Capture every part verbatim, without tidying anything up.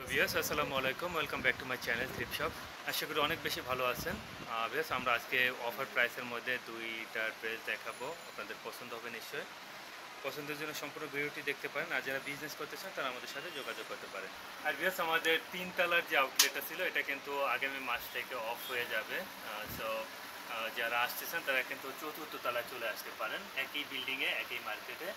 Viewers আসসালামু আলাইকুম, welcome back to my channel thrift shop. আশা করি অনেক বেশি ভালো আছেন। ভিউয়ার্স আমরা আজকে অফার প্রাইসের মধ্যে দুইটা ড্রেস দেখাবো, আপনাদের পছন্দ হবে নিশ্চয়ই। পছন্দের জন্য সম্পূর্ণ ভিডিওটি দেখতে পারেন, আর যারা বিজনেস করতে চান তারা আমাদের সাথে যোগাযোগ করতে পারেন। আর ভিউয়ার্স আমাদের তিন তলার যে আউটলেটটা ছিল এটা কিন্তু আগামী মাস থেকে অফ হয়ে যাবে। সো যারা আসতেছেন তারা কিন্তু চতুর্থ তলায় চলে আসতে পারেন, একই বিল্ডিংয়ে একই মার্কেটে।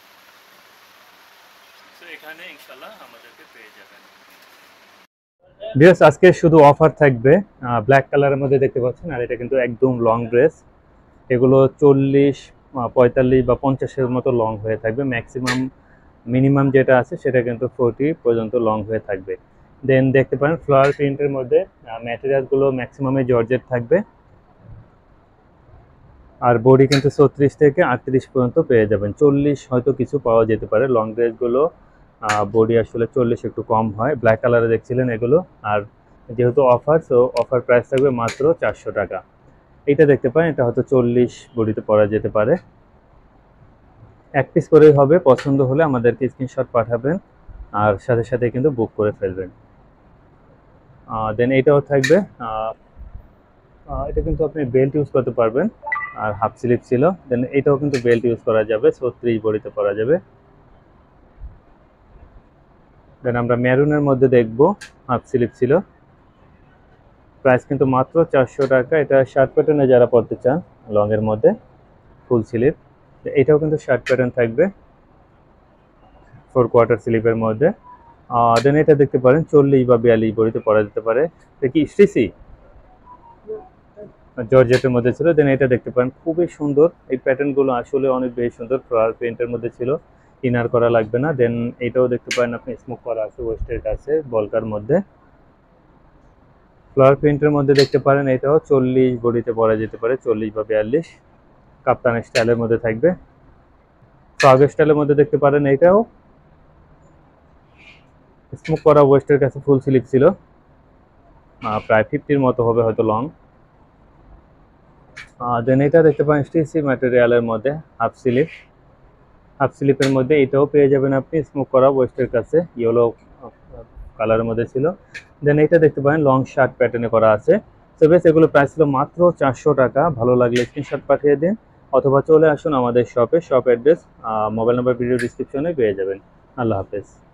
সো এখানে ইনশাল্লাহ আমাদেরকে পেয়ে যাবেন। ভিউয়ার্স আজকে শুধু অফার থাকবে, ব্ল্যাক কালারের মধ্যে দেখতে পাচ্ছেন, আর এটা কিন্তু একদম লং ড্রেস। এগুলো চল্লিশ পঁয়তাল্লিশ বা পঞ্চাশের মতো লং হয়ে থাকবে। ম্যাক্সিমাম মিনিমাম যেটা আছে সেটা কিন্তু ফোরটি পর্যন্ত লং হয়ে থাকবে। দেন দেখতে পারেন ফ্লাওয়ার প্রিন্টের মধ্যে ম্যাটেরিয়ালগুলো ম্যাক্সিমামে জর্জেট থাকবে, আর বডি কিন্তু ছত্রিশ থেকে আটত্রিশ পর্যন্ত পেয়ে যাবেন। চল্লিশ হয়তো কিছু পাওয়া যেতে পারে, লং ড্রেসগুলো বডি আসলে চল্লিশ একটু কম হয়। ব্ল্যাক কালারে দেখছিলেন এগুলো, আর যেহেতু অফার, সো অফার প্রাইস থাকবে মাত্র চারশো টাকা। এইটা দেখতে পারেন, এটা হয়তো চল্লিশ বডিতে পরা যেতে পারে। এক পিস করেই হবে, পছন্দ হলে আমাদেরকে স্ক্রিনশট পাঠাবেন আর সাথে সাথে কিন্তু বুক করে ফেলবেন। দেন এইটাও থাকবে, এটা কিন্তু আপনি বেল্ট ইউজ করতে পারবেন, আর হাফ স্লিভ ছিল। দেন এটাও কিন্তু বেল্ট ইউজ করা যাবে, ছত্রিশ বডিতে পরা যাবে। দেন আমরা মেরুনের মধ্যে দেখব, হাফ স্লিভ ছিল, প্রাইস কিন্তু মাত্র চারশো টাকা। এটা শার্ট প্যাটার্নে যারা পরতে চান লং এর মধ্যে ফুল স্লিভ, এটাও কিন্তু শার্ট প্যাটার্ন থাকবে ফোর কোয়ার্টার স্লিভের মধ্যে। দেন এটা দেখতে পারেন চল্লিশ বা বিয়াল্লিশ বডিতে পরা যেতে পারে। এটা কি স্টিচি জর্জেটের মধ্যে ছিল। দেন এটা দেখতে পারেন খুবই সুন্দর, এই প্যাটার্নগুলো আসলে অনেক বেশি সুন্দর। ফ্লাওয়ার প্রিন্টের মধ্যে ছিল, ইনার করা লাগবে না। দেন এটাও দেখতে পারেন আপনি স্মোক করা আছে ওয়েস্টের কাছে বলকার মধ্যে। ফ্লাওয়ার প্রিন্টের মধ্যে দেখতে পারেন এটাও চল্লিশ বডিতে পরা যেতে পারে, চল্লিশ বা বিয়াল্লিশ। কাপ্তান স্টাইলের মধ্যে থাকবে। ফ্রগ স্টাইলের মধ্যে দেখতে পারেন এটাও স্মোক করা ওয়েস্টের কাছে ফুল স্লিভ ছিল, প্রায় ফিফটির মতো হবে হয়তো লং। দেন এটা দেখতে পারেন স্টিচি ম্যাটেরিয়ালের মধ্যে হাফ স্লিভ। হাফ স্লিভের মধ্যে এটাও পেয়ে যাবেন আপনি স্মোক করা ওয়েস্টের কাছে, ইয়েলো কালারের মধ্যে ছিল। দেন এটা দেখতে পারেন লং শার্ট প্যাটার্নে করা আছে। তো বেশ এগুলো প্রাইস ছিল মাত্র চারশো টাকা। ভালো লাগলে স্ক্রিনশট পাঠিয়ে দিন অথবা চলে আসুন আমাদের শপে। Shop address mobile number video ডিসক্রিপশনে পেয়ে যাবেন। আল্লাহ হাফেজ।